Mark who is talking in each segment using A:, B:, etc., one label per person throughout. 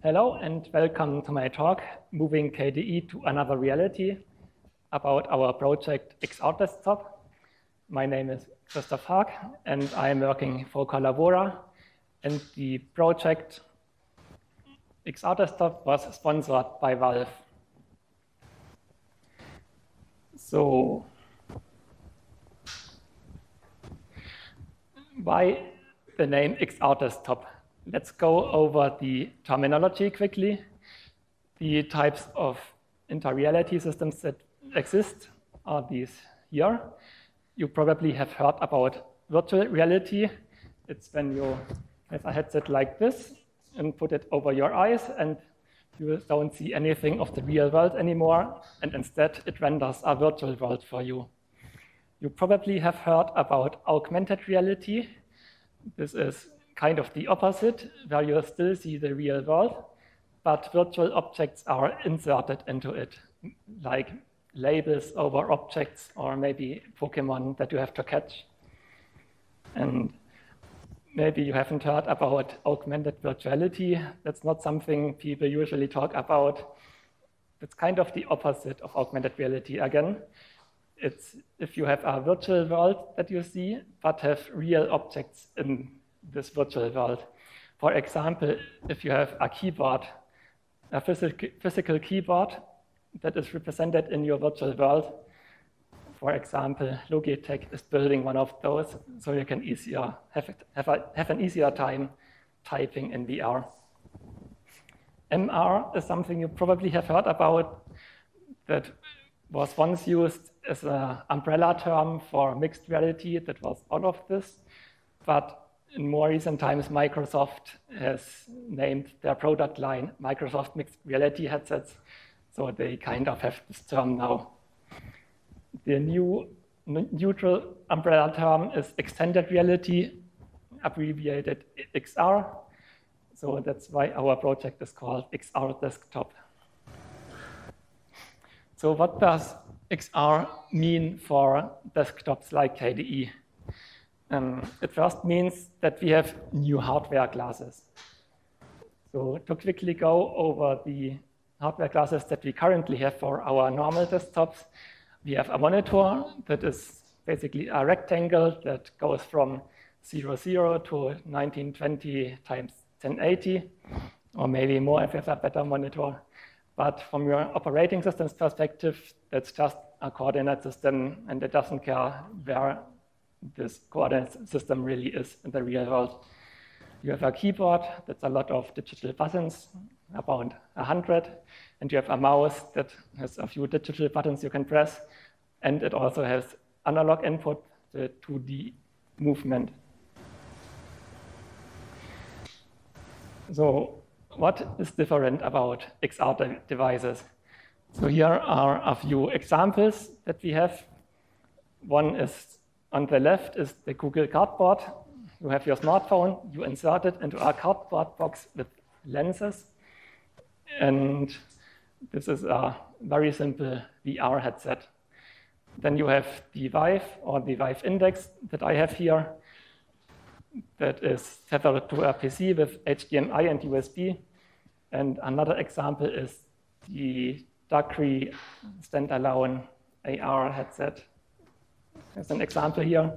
A: Hello and welcome to my talk, Moving KDE to Another Reality, about our project XR Desktop. My name is Christoph Haag and I'm working for Collabora, and the project XR Desktop was sponsored by Valve. So, why the name XR Desktop? Let's go over the terminology quickly. The types of inter-reality systems that exist are these here. You probably have heard about virtual reality. It's when you have a headset like this and put it over your eyes and you don't see anything of the real world anymore, and instead it renders a virtual world for you. You probably have heard about augmented reality. This is kind of the opposite, where you still see the real world, but virtual objects are inserted into it, like labels over objects or maybe Pokemon that you have to catch. And maybe you haven't heard about augmented virtuality. That's not something people usually talk about. It's kind of the opposite of augmented reality again. It's if you have a virtual world that you see, but have real objects in this virtual world. For example, if you have a keyboard, a physical keyboard that is represented in your virtual world. For example, Logitech is building one of those, so you can have an easier time typing in VR. MR is something you probably have heard about that was once used as an umbrella term for mixed reality that was all of this, but in more recent times, Microsoft has named their product line Microsoft Mixed Reality Headsets, so they kind of have this term now. The new neutral umbrella term is extended reality, abbreviated XR, so that's why our project is called XR Desktop. So what does XR mean for desktops like KDE? It first means that we have new hardware classes. So to quickly go over the hardware classes that we currently have for our normal desktops, we have a monitor that is basically a rectangle that goes from 00 to 1920 times 1080, or maybe more if you have a better monitor. But from your operating system's perspective, that's just a coordinate system, and it doesn't care where this coordinate system really is in the real world. You have a keyboard that's a lot of digital buttons, about 100, and you have a mouse that has a few digital buttons you can press, and it also has analog input, the 2D movement. So what is different about XR devices? So here are a few examples that we have. One is on the left is the Google Cardboard. You have your smartphone, you insert it into a cardboard box with lenses. And this is a very simple VR headset. Then you have the Vive or the Vive Index that I have here that is tethered to a PC with HDMI and USB. And another example is the Dakri standalone AR headset. As an example here.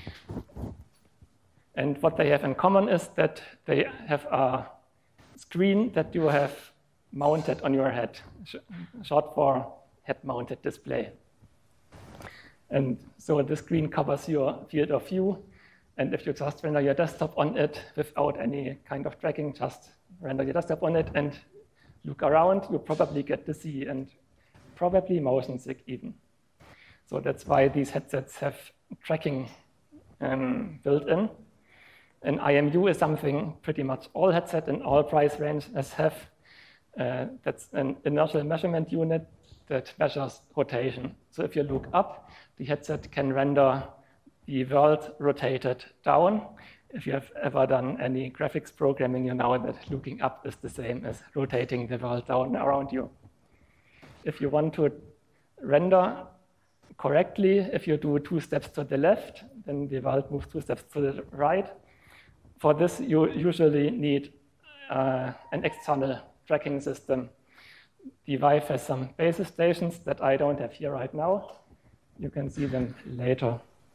A: And what they have in common is that they have a screen that you have mounted on your head, short for head-mounted display. And so the screen covers your field of view, and if you just render your desktop on it without any kind of tracking, just render your desktop on it and look around, you probably get to see and probably motion sick even. So that's why these headsets have tracking built in. And IMU is something pretty much all headsets in all price ranges have. That's an inertial measurement unit that measures rotation. So if you look up, the headset can render the world rotated down. If you have ever done any graphics programming, you know that looking up is the same as rotating the world down around you. If you want to render correctly, if you do 2 steps to the left, then the world moves 2 steps to the right. For this, you usually need an external tracking system. The Vive has some base stations that I don't have here right now. You can see them later.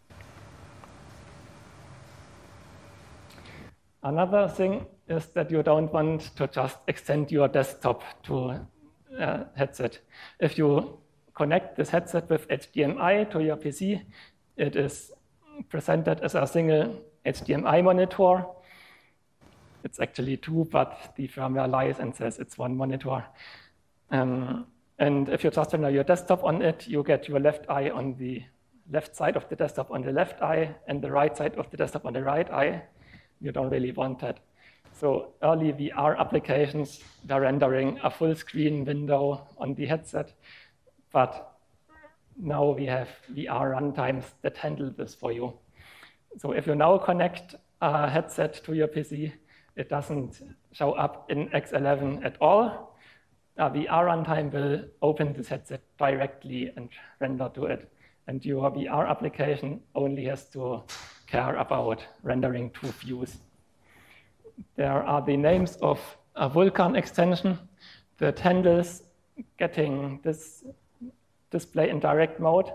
A: Another thing is that you don't want to just extend your desktop to a headset. If you connect this headset with HDMI to your PC, it is presented as a single HDMI monitor. It's actually two, but the firmware lies and says it's one monitor. And if you just turn your desktop on it, you get your left eye on the left side of the desktop on the left eye and the right side of the desktop on the right eye. You don't really want that. So early VR applications were rendering a full screen window on the headset, but now we have VR runtimes that handle this for you. So if you now connect a headset to your PC, it doesn't show up in X11 at all. A VR runtime will open this headset directly and render to it. And your VR application only has to care about rendering two views. There are the names of a Vulkan extension that handles getting this display in direct mode.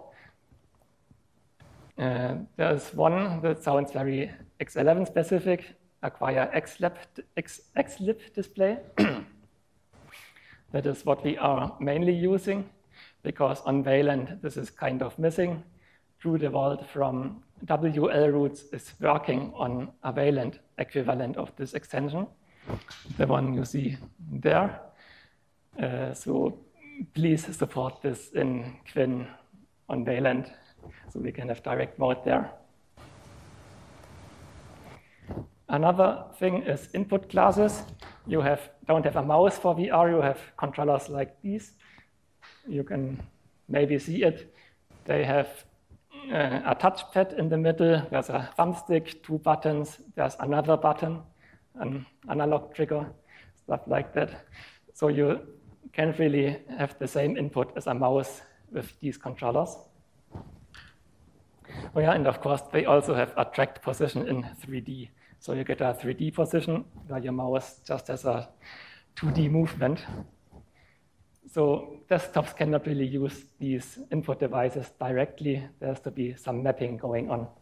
A: There's one that sounds very X11 specific, Acquire XLib display. That is what we are mainly using, because on Wayland this is kind of missing. TrueDefault from WL Roots is working on a Wayland equivalent of this extension, the one you see there. So please support this in Qwen on Wayland, so we can have direct mode there. Another thing is input classes. You don't have a mouse for VR, you have controllers like these. You can maybe see it. They have a touchpad in the middle. There's a thumbstick, two buttons. There's another button, an analog trigger, stuff like that. So you can't really have the same input as a mouse with these controllers. Oh yeah, and of course, they also have a tracked position in 3D. So you get a 3D position where your mouse just has a 2D movement. So desktops cannot really use these input devices directly. There has to be some mapping going on.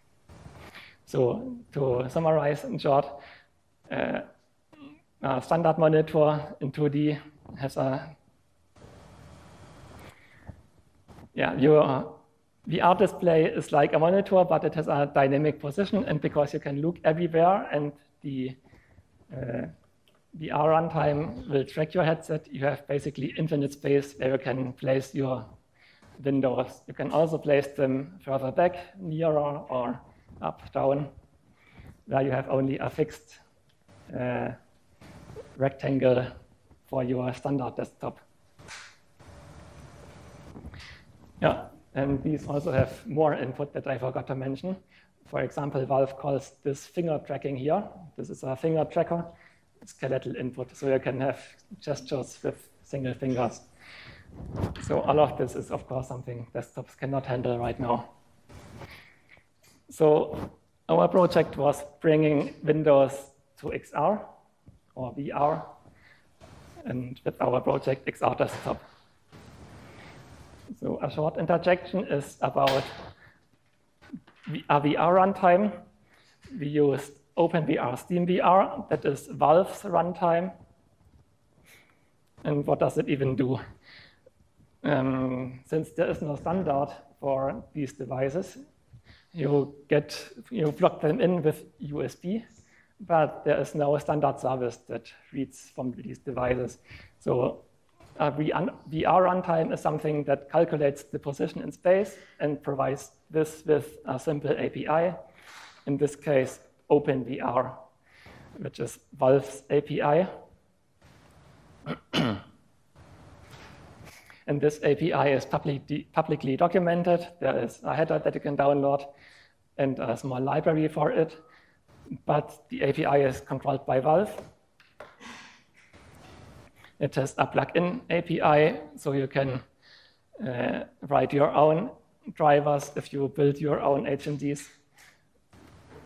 A: So to summarize in short, a standard monitor in 2D has your VR display is like a monitor, but it has a dynamic position, and because you can look everywhere and the VR runtime will track your headset, you have basically infinite space where you can place your windows. You can also place them further back, nearer, or up, down, where you have only a fixed rectangle for your standard desktop. Yeah. And these also have more input that I forgot to mention. For example, Valve calls this finger tracking here. This is a finger tracker, skeletal input. So you can have gestures with single fingers. So all of this is, of course, something desktops cannot handle right now. So our project was bringing Windows to XR or VR, and with our project XR Desktop. So a short interjection is about a VR runtime. We used OpenVR SteamVR, that is Valve's runtime. And what does it even do? Since there is no standard for these devices, you plug them in with USB, but there is no standard service that reads from these devices. So VR runtime is something that calculates the position in space and provides this with a simple API. In this case, OpenVR, which is Valve's API. And this API is publicly documented. There is a header that you can download and a small library for it. But the API is controlled by Valve. It has a plug-in API, so you can write your own drivers if you build your own HMDs.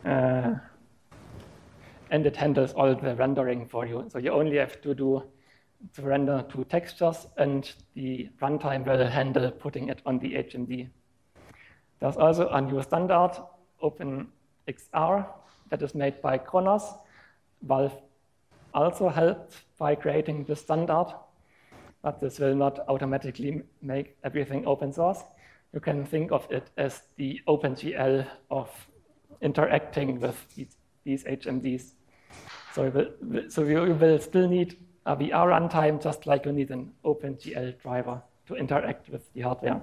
A: And it handles all the rendering for you. So you only have to do to render two textures, and the runtime will handle putting it on the HMD. There's also a new standard, OpenXR, that is made by Khronos. Valve also helped by creating this standard, but this will not automatically make everything open source. You can think of it as the OpenGL of interacting with these HMDs. So you will still need a VR runtime, just like you need an OpenGL driver to interact with the hardware.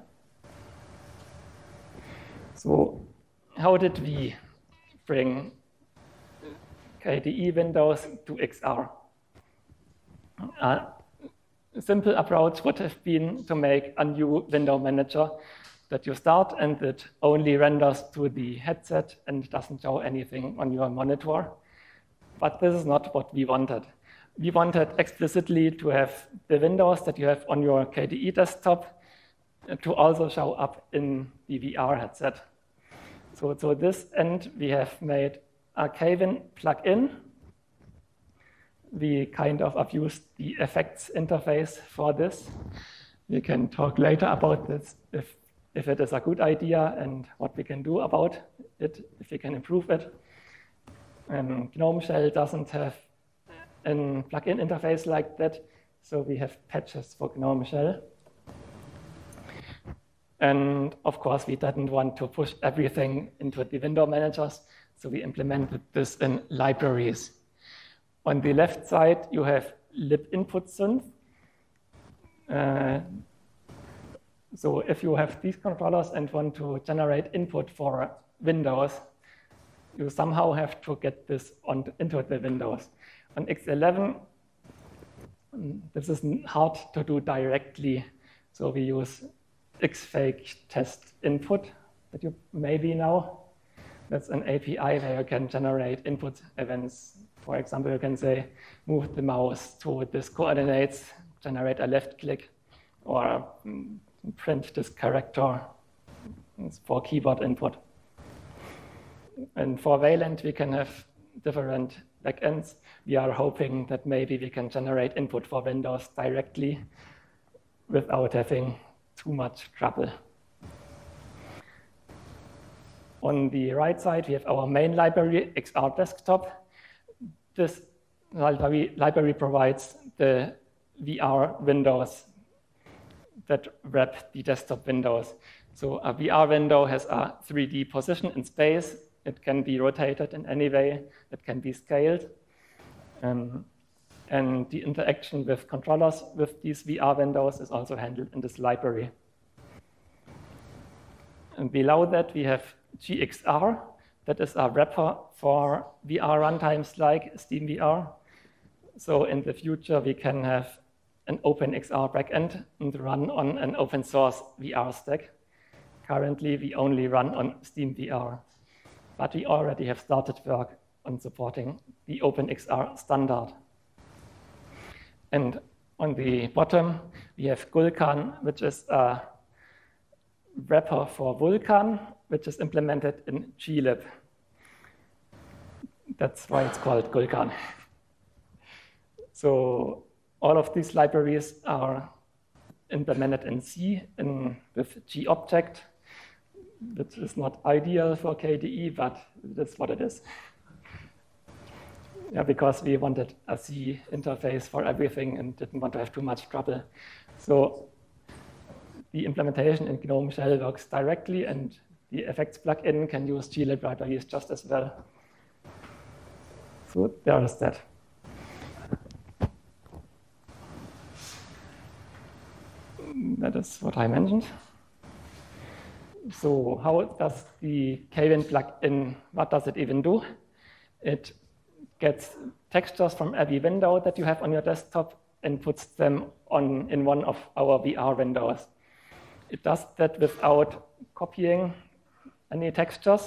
A: So how did we bring KDE Windows to XR? A simple approach would have been to make a new window manager that you start and it only renders to the headset and doesn't show anything on your monitor. But this is not what we wanted. We wanted explicitly to have the windows that you have on your KDE desktop to also show up in the VR headset. So to this end, we have made a Kwin plugin. We kind of abused the effects interface for this. We can talk later about this if it is a good idea and what we can do about it, if we can improve it. GNOME Shell doesn't have a plugin interface like that, so we have patches for GNOME Shell. And of course, we didn't want to push everything into the window managers, so we implemented this in libraries. On the left side, you have libinputsynth. So if you have these controllers and want to generate input for Windows, you somehow have to get this into the Windows. On X11, this is hard to do directly, so we use Xfake test input that you maybe know. That's an API where you can generate input events. For example, you can say, move the mouse to this coordinates, generate a left click, or print this character. It's for keyboard input. And for Wayland, we can have different backends. We are hoping that maybe we can generate input for Windows directly without having too much trouble. On the right side, we have our main library, XR Desktop. This library provides the VR windows that wrap the desktop windows. So a VR window has a 3D position in space. It can be rotated in any way. It can be scaled. And the interaction with controllers with these VR windows is also handled in this library. And below that, we have GXR. That is a wrapper for VR runtimes like SteamVR. So in the future, we can have an OpenXR backend and run on an open source VR stack. Currently, we only run on SteamVR, but we already have started work on supporting the OpenXR standard. And on the bottom, we have Gulkan, which is a wrapper for Vulkan, which is implemented in glib. That's why it's called Gulkan. So all of these libraries are implemented in C with gobject, which is not ideal for KDE, but that's what it is. Yeah, because we wanted a C interface for everything and didn't want to have too much trouble. So the implementation in GNOME Shell works directly, and the effects plugin can use glib libraries just as well. So there is that. That is what I mentioned. So how does the Kwin plugin, what does it even do? It gets textures from every window that you have on your desktop and puts them in one of our VR windows. It does that without copying any textures.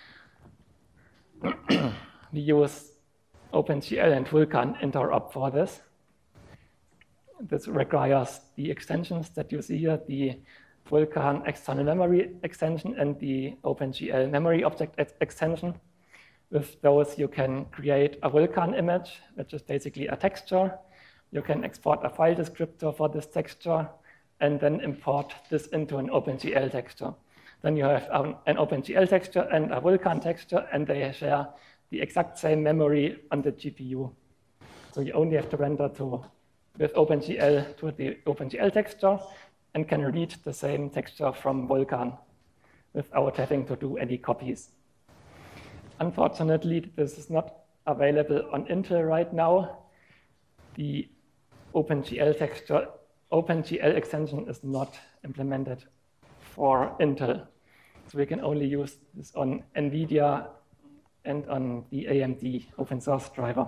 A: We use OpenGL and Vulkan interop for this. This requires the extensions that you see here, the Vulkan external memory extension and the OpenGL memory object extension. With those, you can create a Vulkan image, which is basically a texture, you can export a file descriptor for this texture and then import this into an OpenGL texture. Then you have an OpenGL texture and a Vulkan texture, and they share the exact same memory on the GPU. So you only have to render with OpenGL to the OpenGL texture and can read the same texture from Vulkan without having to do any copies. Unfortunately, this is not available on Intel right now. The OpenGL extension is not implemented for Intel. So we can only use this on NVIDIA and on the AMD open source driver.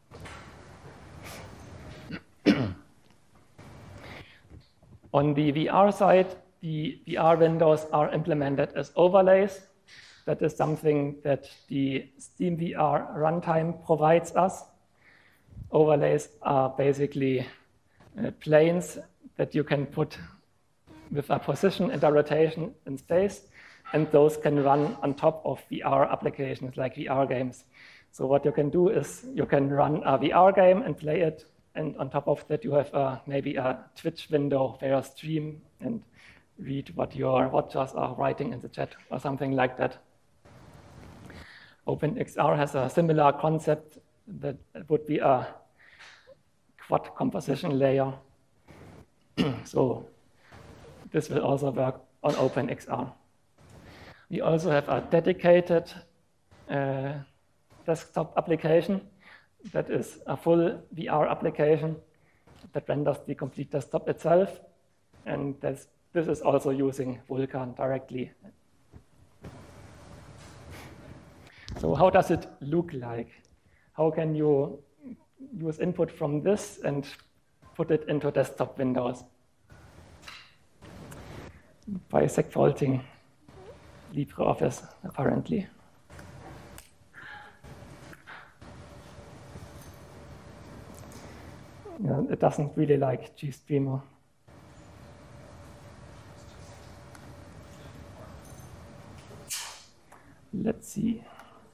A: On the VR side, the VR windows are implemented as overlays. That is something that the SteamVR runtime provides us. Overlays are basically planes that you can put with a position and a rotation in space, and those can run on top of VR applications like VR games. So what you can do is you can run a VR game and play it, and on top of that you have maybe a Twitch window where you stream and read what your watchers are writing in the chat or something like that. OpenXR has a similar concept that would be a quad composition layer. So this will also work on OpenXR. We also have a dedicated desktop application that is a full VR application that renders the complete desktop itself. And this is also using Vulkan directly. So how does it look like? How can you use input from this and put it into desktop windows? By segfaulting LibreOffice, apparently. Yeah, it doesn't really like GStreamer. Let's see.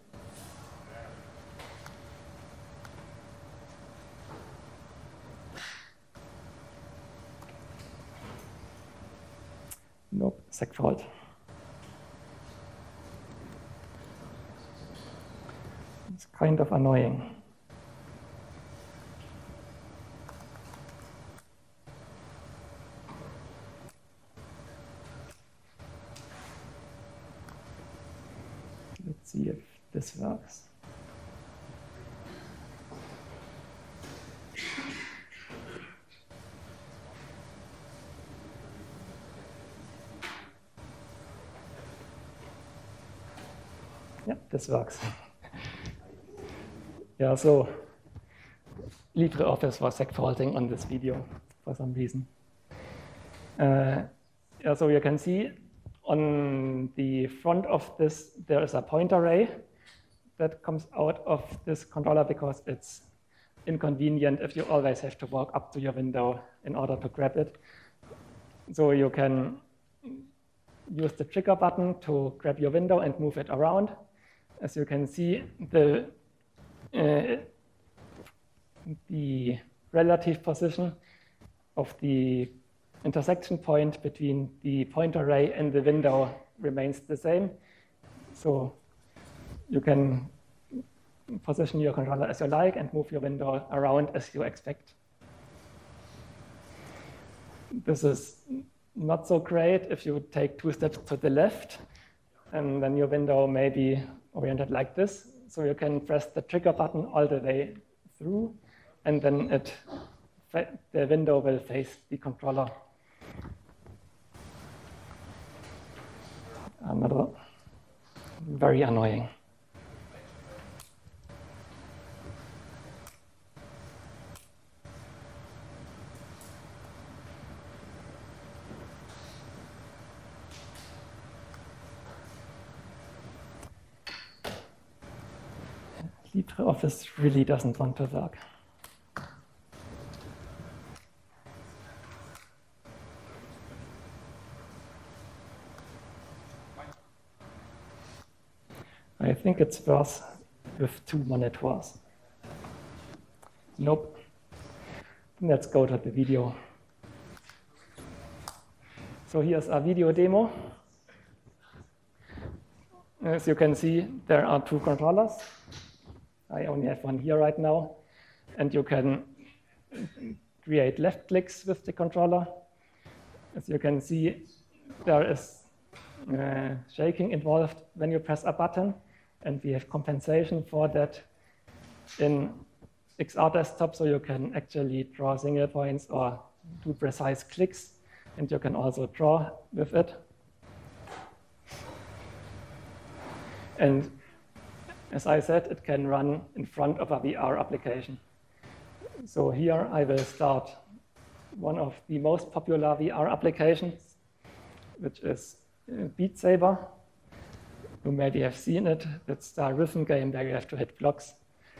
A: Nope, segfault. It's kind of annoying. Let's see if this works. Yeah, this works. Yeah, so LibreOffice was segfaulting on this video for some reason. Yeah, so you can see on the front of this, there is a point array that comes out of this controller because it's inconvenient if you always have to walk up to your window in order to grab it. So you can use the trigger button to grab your window and move it around. As you can see, the relative position of the intersection point between the point array and the window remains the same. So you can position your controller as you like and move your window around as you expect. This is not so great if you take 2 steps to the left, and then your window may be oriented like this. So you can press the trigger button all the way through, and then the window will face the controller. Another very annoying. LibreOffice really doesn't want to work. I think it's worse with 2 monitors. Nope. Let's go to the video. So here's a video demo. As you can see, there are two controllers. I only have one here right now. And you can create left clicks with the controller. As you can see, there is shaking involved when you press a button. And we have compensation for that in XR Desktop, so you can actually draw single points or do precise clicks. And you can also draw with it. And as I said, it can run in front of a VR application. So here I will start one of the most popular VR applications, which is Beat Saber. You maybe have seen it. It's the rhythm game where you have to hit blocks.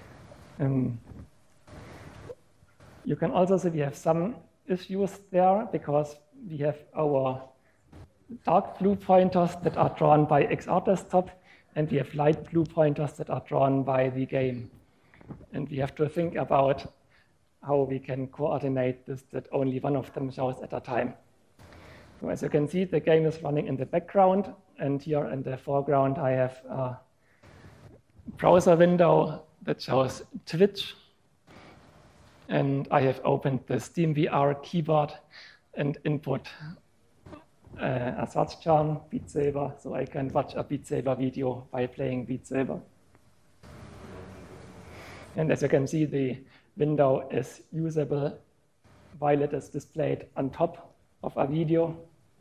A: You can also see we have some issues there because we have our dark blue pointers that are drawn by XR Desktop, and we have light blue pointers that are drawn by the game. And we have to think about how we can coordinate this, that only one of them shows at a time. So as you can see, the game is running in the background, and here in the foreground I have a browser window that shows Twitch. And I have opened the SteamVR keyboard and input a search term, Beat Saber, so I can watch a Beat Saber video by playing Beat Saber. And as you can see, the window is usable while it is displayed on top of a video,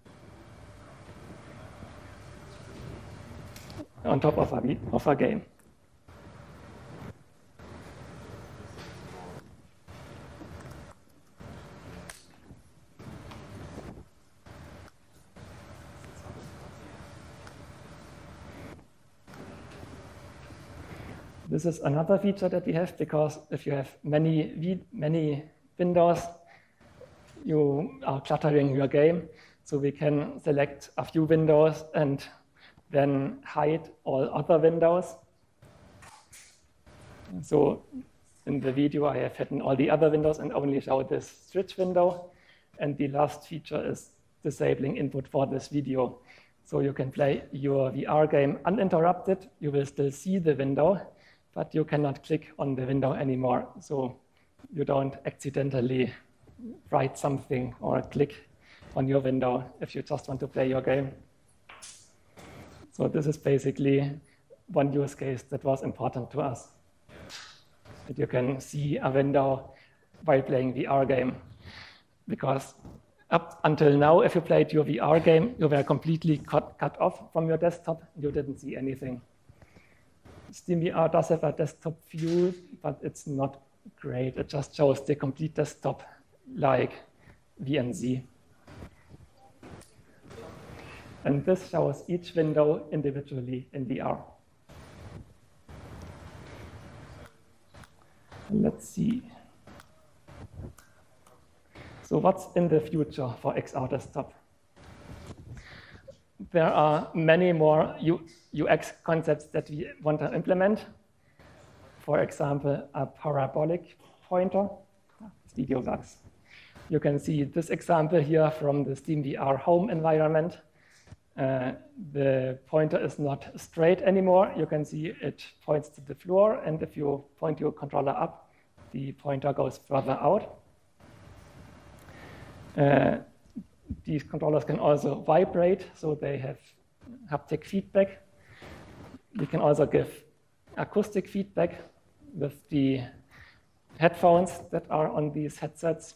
A: on top of a game. This is another feature that we have, because if you have many windows, you are cluttering your game. So we can select a few windows and then hide all other windows. So in the video, I have hidden all the other windows and only show this switch window. And the last feature is disabling input for this video. So you can play your VR game uninterrupted. You will still see the window, but you cannot click on the window anymore. So you don't accidentally write something or click on your window if you just want to play your game. So this is basically one use case that was important to us, that you can see a window while playing VR game. Because up until now, if you played your VR game, you were completely cut off from your desktop. You didn't see anything. SteamVR does have a desktop view, but it's not great. It just shows the complete desktop like VNC. And this shows each window individually in VR. Let's see. So what's in the future for XR Desktop? There are many more UX concepts that we want to implement. For example, a parabolic pointer. Video works. You can see this example here from the SteamVR home environment. The pointer is not straight anymore. You can see it points to the floor, and if you point your controller up, the pointer goes further out. These controllers can also vibrate, so they have haptic feedback. We can also give acoustic feedback with the headphones that are on these headsets.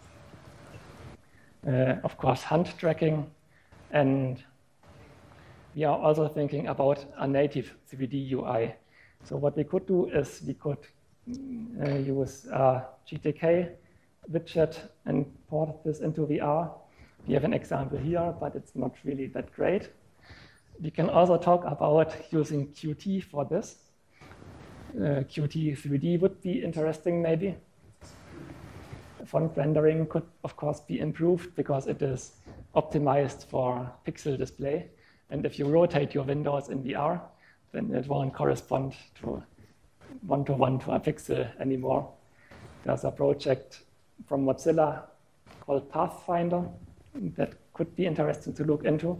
A: Of course, hand tracking. And we are also thinking about a native 3D UI. So what we could do is we could use a GTK widget and port this into VR. We have an example here, but it's not really that great. We can also talk about using Qt for this. Qt 3D would be interesting, maybe. Font rendering could, of course, be improved because it is optimized for pixel display. And if you rotate your windows in VR, then it won't correspond to one-to-one to a pixel anymore. There's a project from Mozilla called Pathfinder that could be interesting to look into.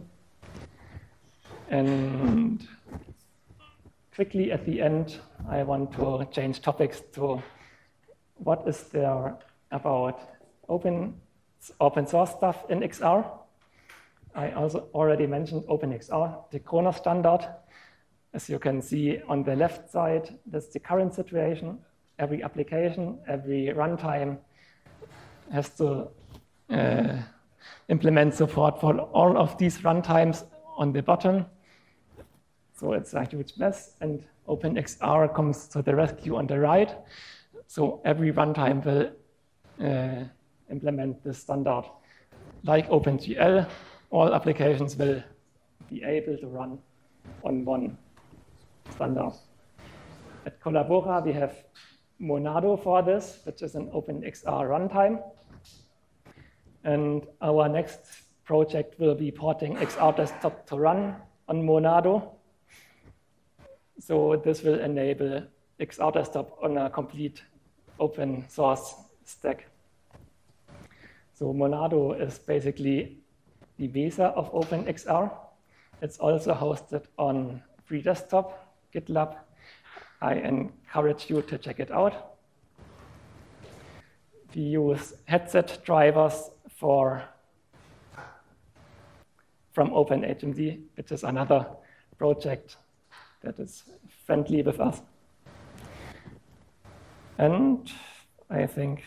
A: And quickly at the end, I want to change topics to what is there about open source stuff in XR. I also already mentioned OpenXR, the Kronos standard. As you can see on the left side, that's the current situation. Every application, every runtime has to implement support for all of these runtimes on the bottom. So it's a huge mess, and OpenXR comes to the rescue on the right. So every runtime will implement this standard. Like OpenGL, all applications will be able to run on one standard. At Collabora, we have Monado for this, which is an OpenXR runtime. And our next project will be porting XR Desktop to run on Monado. So this will enable XR Desktop on a complete open source stack. So Monado is basically the Mesa of OpenXR. It's also hosted on FreeDesktop, GitLab. I encourage you to check it out. We use headset drivers from OpenHMD, which is another project that is friendly with us. And I think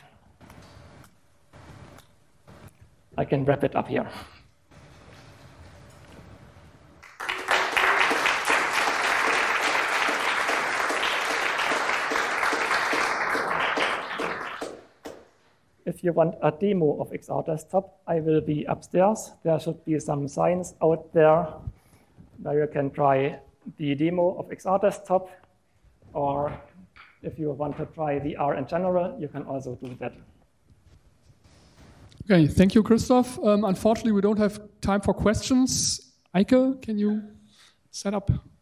A: I can wrap it up here. If you want a demo of XR Desktop, I will be upstairs. There should be some signs out there where you can try the demo of XR Desktop, or if you want to try VR in general, you can also do that.
B: Okay, thank you, Christoph. Unfortunately, we don't have time for questions. Eike, can you set up?